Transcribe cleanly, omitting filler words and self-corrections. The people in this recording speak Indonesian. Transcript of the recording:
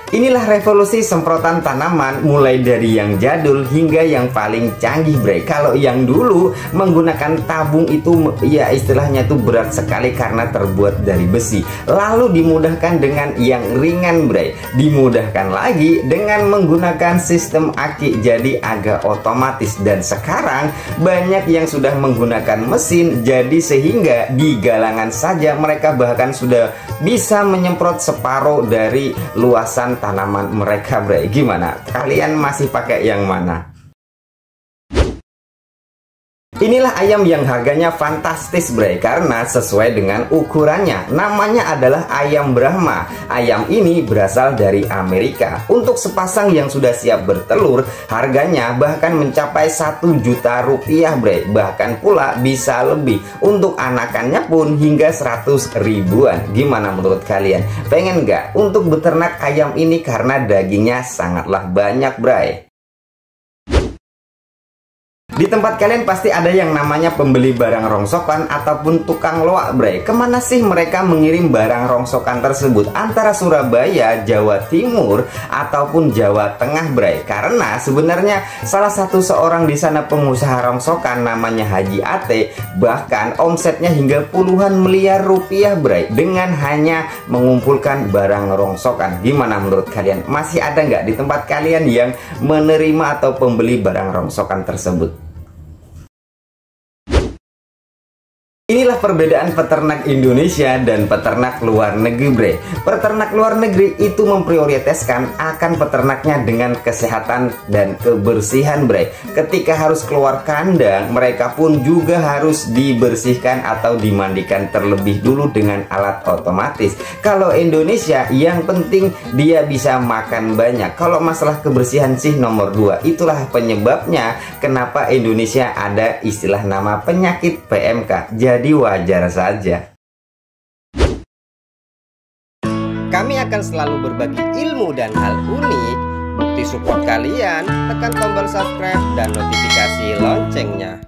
Inilah revolusi semprotan tanaman mulai dari yang jadul hingga yang paling canggih, Bre. Kalau yang dulu menggunakan tabung itu ya istilahnya itu berat sekali karena terbuat dari besi. Lalu dimudahkan dengan yang ringan, Bre. Dimudahkan lagi dengan menggunakan sistem aki, jadi agak otomatis. Dan sekarang banyak yang sudah menggunakan mesin, jadi sehingga di galangan saja mereka bahkan sudah bisa menyemprot separuh dari luasan tanaman mereka, Bre. Gimana? Kalian masih pakai yang mana? Inilah ayam yang harganya fantastis, Bre, karena sesuai dengan ukurannya. Namanya adalah ayam Brahma. Ayam ini berasal dari Amerika. Untuk sepasang yang sudah siap bertelur, harganya bahkan mencapai 1 juta rupiah, Bre. Bahkan pula bisa lebih. Untuk anakannya pun hingga 100 ribuan. Gimana menurut kalian? Pengen nggak untuk beternak ayam ini karena dagingnya sangatlah banyak, Bre? Di tempat kalian pasti ada yang namanya pembeli barang rongsokan ataupun tukang loak, Bre. Kemana sih mereka mengirim barang rongsokan tersebut? Antara Surabaya, Jawa Timur, ataupun Jawa Tengah, Bre. Karena sebenarnya salah satu seorang di sana pengusaha rongsokan namanya Haji Ate, bahkan omsetnya hingga puluhan miliar rupiah, Bre, dengan hanya mengumpulkan barang rongsokan. Gimana menurut kalian? Masih ada nggak di tempat kalian yang menerima atau pembeli barang rongsokan tersebut? Inilah perbedaan peternak Indonesia dan peternak luar negeri, Bre. Peternak luar negeri itu memprioritaskan akan peternaknya dengan kesehatan dan kebersihan, Bre. Ketika harus keluar kandang, mereka pun juga harus dibersihkan atau dimandikan terlebih dulu dengan alat otomatis. Kalau Indonesia, yang penting dia bisa makan banyak. Kalau masalah kebersihan sih nomor 2. Itulah penyebabnya kenapa Indonesia ada istilah nama penyakit PMK. Jadi wajar saja. Kami akan selalu berbagi ilmu dan hal unik. Bukti support kalian, tekan tombol subscribe dan notifikasi loncengnya.